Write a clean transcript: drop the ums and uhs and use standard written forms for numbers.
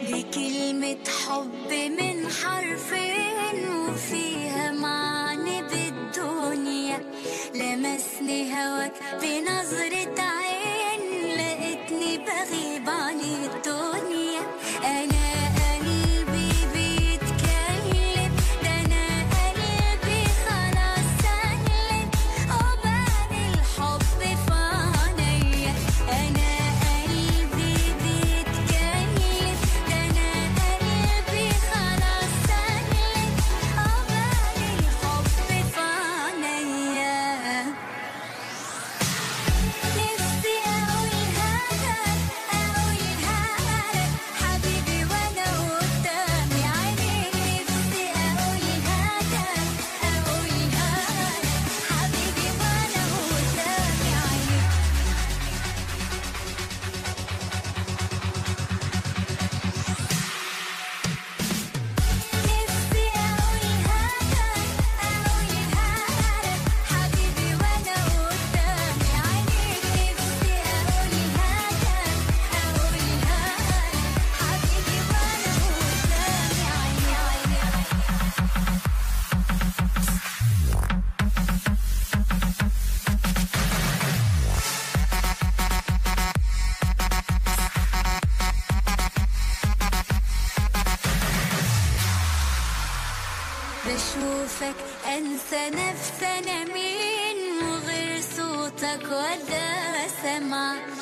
دي كلمة حب من حرفين وفيها معنى بالدنيا. لمسني هواك بنظرة عين، لقيتني بغيب عن الدنيا. أنا قلبي بيتكلم، ده أنا قلبي خلاص سلم، وبان الحب في عينيا. أنا قلبي بيتكلم، ده أنا قلبي خلاص سلم، وبان الحب في عينيا. نفسي أقولها لك، أقولها لك حبيبي وأنا قدامي عينيك. نفسي أقولها لك، أقولها لك حبيبي وأنا قدامي عينيك. نفسي أقولها لك، أقولها لك حبيبي وأنا قدامي عينيك. نفسي أقولها لك، أقولها لك حبيبي وأنا قدامي عينيك. بشوفك أنسى نفسي أنا مين، وغير صوتك ولا سمع.